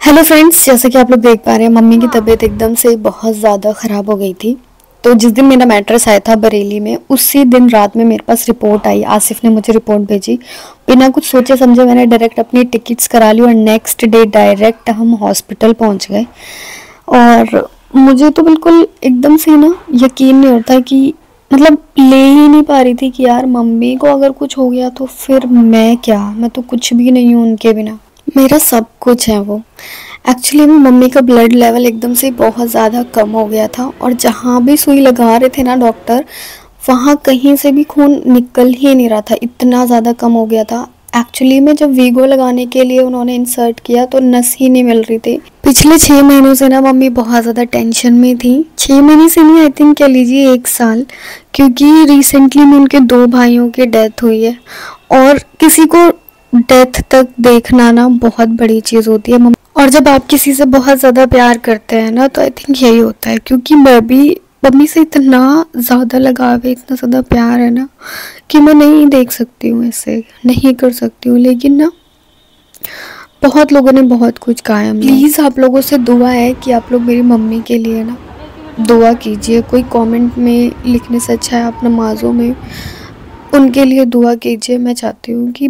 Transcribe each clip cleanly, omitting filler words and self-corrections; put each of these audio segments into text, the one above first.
Hello friends, जैसे कि आप लोग देख पा रहे हैं मम्मी की तबीयत एकदम से बहुत ज़्यादा ख़राब हो गई थी। तो जिस दिन मेरा मैट्रेस आया था बरेली में, उसी दिन रात में मेरे पास रिपोर्ट आई। आसिफ ने मुझे रिपोर्ट भेजी। बिना कुछ सोचे समझे मैंने डायरेक्ट अपनी टिकट्स करा ली और नेक्स्ट डे डायरेक्ट हम हॉस्पिटल पहुंच गए। और मुझे तो बिल्कुल एकदम से ना यकीन नहीं होता कि मतलब ले ही नहीं पा रही थी कि यार मम्मी को अगर कुछ हो गया तो फिर मैं क्या, मैं तो कुछ भी नहीं हूँ उनके बिना। मेरा सब कुछ है वो। एक्चुअली में मम्मी का ब्लड लेवल एकदम से बहुत ज़्यादा कम हो गया था और जहाँ भी सुई लगा रहे थे ना डॉक्टर, वहाँ कहीं से भी खून निकल ही नहीं रहा था, इतना ज़्यादा कम हो गया था। एक्चुअली में जब वीगो लगाने के लिए उन्होंने इंसर्ट किया तो नस ही नहीं मिल रही थी। पिछले 6 महीनों से ना मम्मी बहुत ज़्यादा टेंशन में थी। 6 महीने से नहीं, आई थिंक कह लीजिए 1 साल, क्योंकि रिसेंटली में उनके 2 भाइयों की डेथ हुई है। और किसी को डेथ तक देखना ना बहुत बड़ी चीज़ होती है। और जब आप किसी से बहुत ज़्यादा प्यार करते हैं ना, तो आई थिंक यही होता है। क्योंकि मैं भी मम्मी से इतना ज़्यादा लगाव है, इतना ज़्यादा प्यार है ना, कि मैं नहीं देख सकती हूँ, ऐसे नहीं कर सकती हूँ। लेकिन ना बहुत लोगों ने बहुत कुछ कहा है। प्लीज़ आप लोगों से दुआ है कि आप लोग मेरी मम्मी के लिए ना दुआ कीजिए। कोई कमेंट में लिखने से अच्छा है आप नमाज़ों में उनके लिए दुआ कीजिए। मैं चाहती हूँ कि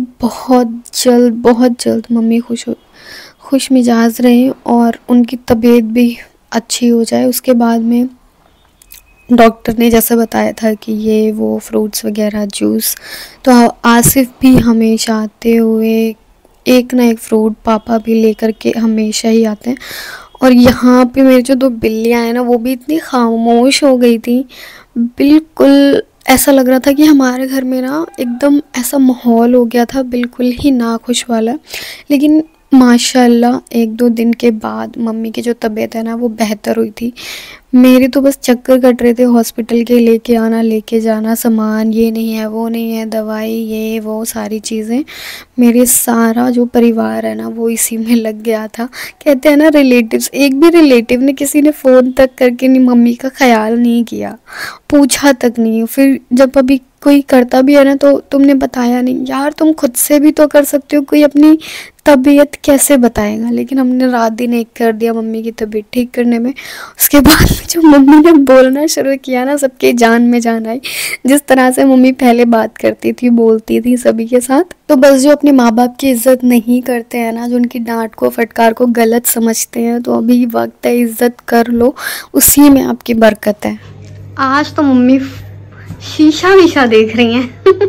बहुत जल्द मम्मी खुश मिजाज रहें और उनकी तबीयत भी अच्छी हो जाए। उसके बाद में डॉक्टर ने जैसे बताया था कि ये वो फ्रूट्स वगैरह जूस, तो आसिफ भी हमेशा आते हुए एक ना एक फ्रूट पापा भी लेकर के हमेशा ही आते हैं। और यहाँ पे मेरी जो 2 बिल्लियाँ हैं ना, वो भी इतनी खामोश हो गई थी। बिल्कुल ऐसा लग रहा था कि हमारे घर में ना एकदम ऐसा माहौल हो गया था, बिल्कुल ही नाखुश वाला। लेकिन माशाल्लाह 1-2 दिन के बाद मम्मी की जो तबीयत है ना, वो बेहतर हुई थी। मेरे तो बस चक्कर कट रहे थे हॉस्पिटल के, लेके आना लेके जाना सामान, ये नहीं है वो नहीं है, दवाई ये वो सारी चीज़ें। मेरे सारा जो परिवार है ना वो इसी में लग गया था। कहते हैं ना रिलेटिव्स, एक भी रिलेटिव ने किसी ने फ़ोन तक करके नहीं मम्मी का ख्याल नहीं किया, पूछा तक नहीं। फिर जब अभी कोई करता भी है ना, तो तुमने बताया नहीं। यार तुम खुद से भी तो कर सकते हो, कोई अपनी तबीयत कैसे बताएगा। लेकिन हमने रात दिन एक कर दिया मम्मी की तबीयत ठीक करने में। उसके बाद में जो मम्मी ने बोलना शुरू किया ना, सबके जान में जान आई। जिस तरह से मम्मी पहले बात करती थी, बोलती थी सभी के साथ, तो बस जो अपने माँ बाप की इज्जत नहीं करते हैं ना, जो उनकी डांट को फटकार को गलत समझते हैं, तो अभी वक्त है, इज्जत कर लो, उसी में आपकी बरकत है। आज तो मम्मी शीशा वीशा देख रही हैं।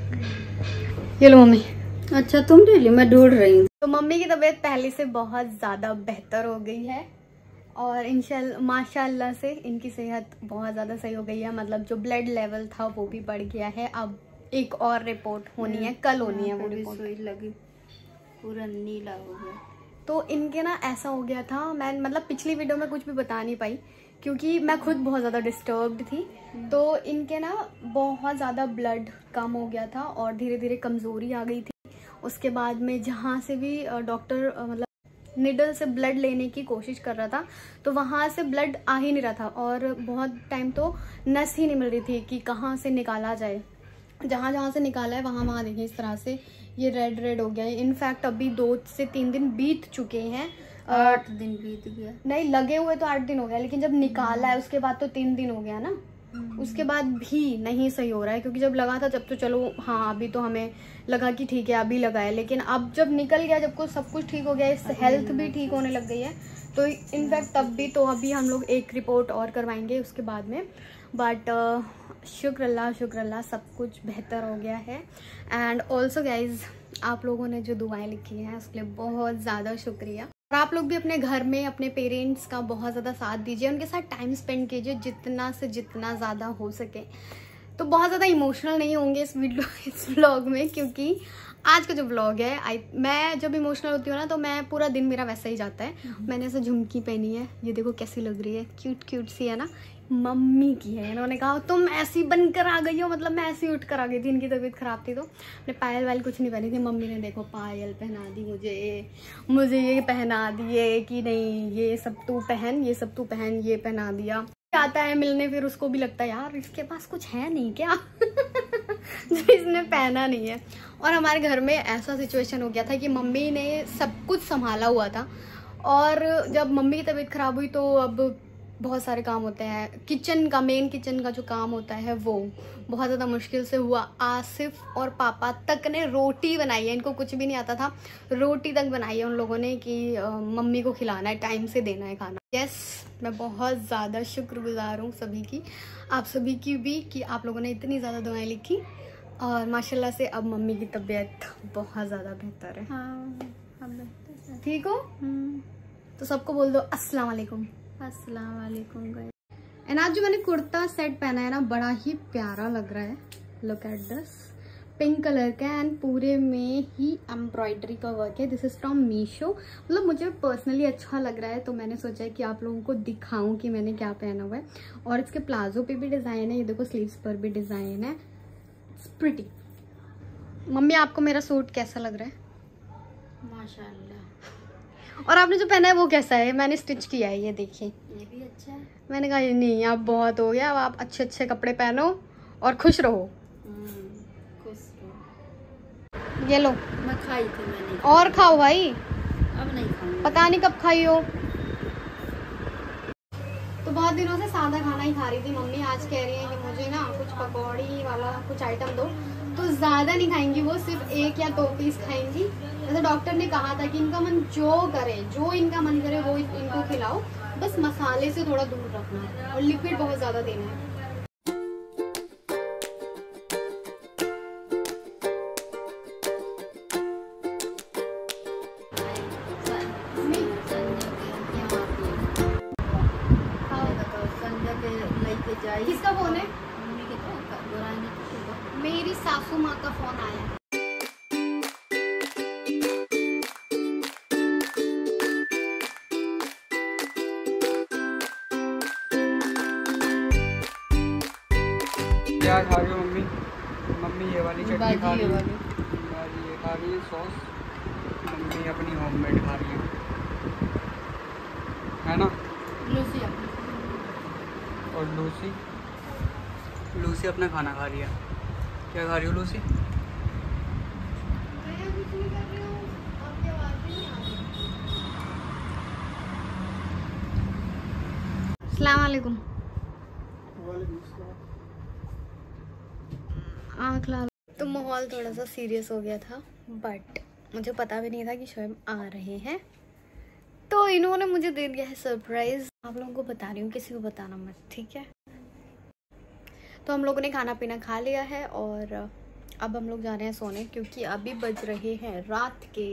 ये लो मम्मी। अच्छा तुम ले ली, मैं ढूंढ रही हूँ। तो मम्मी की तबीयत पहले से बहुत ज़्यादा बेहतर हो गई है और इंशाल्लाह माशाल्लाह से इनकी सेहत बहुत ज़्यादा सही हो गई है। मतलब जो ब्लड लेवल था वो भी बढ़ गया है। अब एक और रिपोर्ट होनी है, कल होनी है वो रिपोर्ट। सुई लगी, पूरा नीला हो गया। तो इनके ना ऐसा हो गया था, मैं मतलब पिछली वीडियो में कुछ भी बता नहीं पाई क्योंकि मैं खुद बहुत ज़्यादा डिस्टर्ब्ड थी। तो इनके ना बहुत ज़्यादा ब्लड कम हो गया था और धीरे धीरे कमज़ोरी आ गई थी। उसके बाद में जहाँ से भी डॉक्टर मतलब निडल से ब्लड लेने की कोशिश कर रहा था, तो वहाँ से ब्लड आ ही नहीं रहा था और बहुत टाइम तो नस ही नहीं मिल रही थी कि कहाँ से निकाला जाए। जहाँ जहाँ से निकाला है वहाँ वहाँ देखिए इस तरह से ये रेड रेड हो गया है। इनफैक्ट अभी 2 से 3 दिन बीत चुके हैं। 8 दिन बीत गया। नहीं, लगे हुए तो 8 दिन हो गया, लेकिन जब निकाला है उसके बाद तो 3 दिन हो गया ना। उसके बाद भी नहीं सही हो रहा है, क्योंकि जब लगा था जब तो चलो हाँ, अभी तो हमें लगा कि ठीक है अभी लगा है, लेकिन अब जब निकल गया, जब को सब कुछ ठीक हो गया, इससे हेल्थ भी ठीक होने लग गई है। तो इनफैक्ट तब भी तो अभी हम लोग एक रिपोर्ट और करवाएंगे उसके बाद में। बट शुक्र अल्लाह सब कुछ बेहतर हो गया है। एंड ऑल्सो गाइज, आप लोगों ने जो दुआएं लिखी हैं उसके लिए बहुत ज़्यादा शुक्रिया। और आप लोग भी अपने घर में अपने पेरेंट्स का बहुत ज़्यादा साथ दीजिए, उनके साथ टाइम स्पेंड कीजिए जितना से जितना ज़्यादा हो सके। तो बहुत ज़्यादा इमोशनल नहीं होंगे इस व्लॉग में, क्योंकि आज का जो व्लॉग है मैं जब इमोशनल होती हूँ ना, तो मैं पूरा दिन मेरा वैसा ही जाता है। मैंने ऐसे झुमकी पहनी है, ये देखो कैसी लग रही है, क्यूट क्यूट सी है ना, मम्मी की है। इन्होंने कहा तुम ऐसी बनकर आ गई हो, मतलब मैं ऐसी उठ कर आ गई थी। इनकी तबीयत ख़राब थी तो मैंने पायल वायल कुछ नहीं पहनी थी। मम्मी ने देखो पायल पहना दी मुझे ये पहना दिए कि नहीं ये सब तू पहन, ये सब तू पहन, ये पहना दिया। आता है मिलने, फिर उसको भी लगता है यार इसके पास कुछ है नहीं क्या जो इसने पहना नहीं है। और हमारे घर में ऐसा सिचुएशन हो गया था कि मम्मी ने सब कुछ संभाला हुआ था और जब मम्मी की तबीयत खराब हुई तो अब बहुत सारे काम होते हैं। किचन का, मेन किचन का जो काम होता है वो बहुत ज़्यादा मुश्किल से हुआ। आसिफ और पापा तक ने रोटी बनाई है, इनको कुछ भी नहीं आता था, रोटी तक बनाई है उन लोगों ने कि मम्मी को खिलाना है, टाइम से देना है खाना। यस, मैं बहुत ज़्यादा शुक्रगुजार हूँ सभी की, आप सभी की भी, कि आप लोगों ने इतनी ज़्यादा दुआएं लिखी और माशाल्लाह से अब मम्मी की तबीयत बहुत ज़्यादा बेहतर है। हाँ, ठीक हो? तो सबको बोल दो अस्सलाम वालेकुम। अस्सलाम वालेकुम गाइस। एंड आज जो मैंने कुर्ता सेट पहना है ना, बड़ा ही प्यारा लग रहा है। Look at this, pink colour का एंड पूरे में ही एम्ब्रॉयडरी का वर्क है। This is from Meesho. मतलब मुझे पर्सनली अच्छा लग रहा है तो मैंने सोचा है कि आप लोगों को दिखाऊं कि मैंने क्या पहना हुआ है। और इसके प्लाजो पे भी डिजाइन है, ये देखो स्लीव्स पर भी डिजाइन है। It's pretty. मम्मी आपको मेरा सूट कैसा लग रहा है? माशाल्लाह। और आपने जो पहना है वो कैसा है? मैंने स्टिच किया है, ये देखिए। ये भी अच्छा है। मैंने कहा नहीं, आप बहुत हो गया, अब आप अच्छे अच्छे कपड़े पहनो और खुश रहो। खुश रहो। ये लो। मैं खाई थी, मैंने। और खाओ भाई। अब नहीं खाऊंगी। पता नहीं कब खाई हो। तो बहुत दिनों से सादा खाना ही खा रही थी मम्मी। आज कह रही है कि मुझे ना कुछ पकौड़ी वाला कुछ आइटम दो। तो ज़्यादा नहीं खाएंगी वो, सिर्फ 1 या 2 पीस खाएंगी। जैसे डॉक्टर ने कहा था कि इनका मन जो करे, जो इनका मन करे वो इनको खिलाओ, बस मसाले से थोड़ा दूर रखना और लिक्विड बहुत ज़्यादा देना है। किसका फोन है? मम्मी के तो मेरी सासू माँ का फोन आया है। क्या खा रही हो मम्मी? मम्मी ये वाली चटनी खा रही है, वाली। भाजी ये खा रही है, सॉस मम्मी अपनी होममेड खा रही है ना? लूसी और लूसी अपना खाना खा रही है। क्या खा रही हो लूसी? अस्सलाम वालेकुम। आँख लाल। तो माहौल थोड़ा सा सीरियस हो गया था, बट मुझे पता भी नहीं था कि शोएब आ रहे हैं, तो इन्होंने मुझे दे दिया है सरप्राइज। आप लोगों को बता रही हूँ, किसी को बताना मत, ठीक है? तो हम लोगों ने खाना पीना खा लिया है और अब हम लोग जा रहे हैं सोने, क्योंकि अभी बज रहे हैं रात के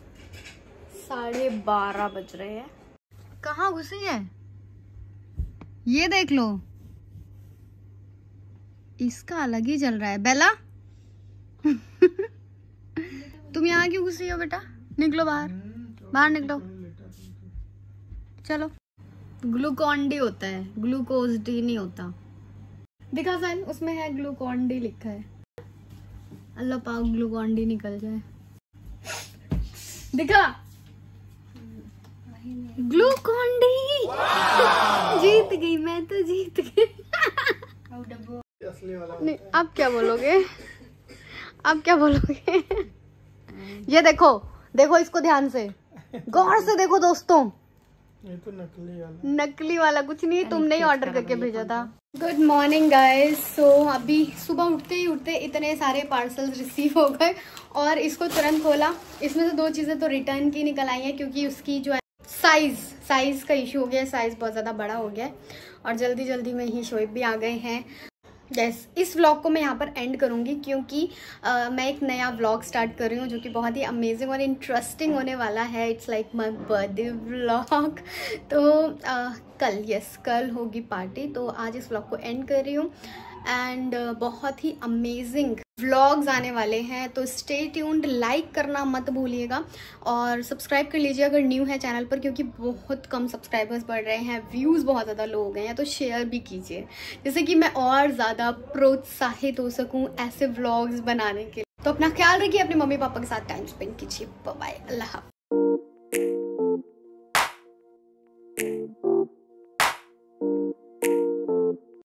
12:30 बज रहे हैं। कहाँ घुसी है ये देख लो, इसका अलग ही चल रहा है। बेला तुम यहाँ क्यों घुसी हो बेटा? निकलो बाहर, बाहर निकलो। चलो, ग्लूकॉन डी होता है, ग्लूकोज डी नहीं होता। दिखा साइन, उसमें है ग्लूकॉन डी लिखा है। अल्लाह पाक ग्लूकॉन डी निकल जाए। दिखा, ग्लूकॉन डी। जीत गई मैं, तो जीत गई। नहीं, अब क्या बोलोगे? अब क्या बोलोगे? ये देखो, देखो इसको ध्यान से, गौर से देखो दोस्तों। ये तो नकली वाला कुछ नहीं, तुमने ही ऑर्डर करके भेजा था। Good morning guys. सो अभी सुबह उठते ही इतने सारे पार्सल्स रिसीव हो गए और इसको तुरंत खोला। इसमें से 2 चीजें तो रिटर्न की निकल आई हैं, क्योंकि उसकी जो है साइज का इशू हो गया है। साइज बहुत ज्यादा बड़ा हो गया है और जल्दी जल्दी में ही शोएब भी आ गए हैं। यस, इस व्लॉग को मैं यहाँ पर एंड करूँगी, क्योंकि मैं एक नया व्लॉग स्टार्ट कर रही हूँ जो कि बहुत ही अमेजिंग और इंटरेस्टिंग होने वाला है। It's like my birthday vlog. तो कल होगी पार्टी, तो आज इस व्लॉग को एंड कर रही हूँ। एंड बहुत ही अमेजिंग व्लॉग्स आने वाले हैं, तो स्टे ट्यून्ड। लाइक करना मत भूलिएगा और सब्सक्राइब कर लीजिए अगर न्यू है चैनल पर, क्योंकि बहुत कम सब्सक्राइबर्स बढ़ रहे हैं, व्यूज़ बहुत ज़्यादा लो हो गए हैं। तो शेयर भी कीजिए, जिससे कि मैं और ज़्यादा प्रोत्साहित हो सकूँ ऐसे व्लॉग्स बनाने के लिए। तो अपना ख्याल रखिए, अपने मम्मी पापा के साथ टाइम स्पेंड कीजिए। बाय बाय, अल्लाह हाफ़िज़।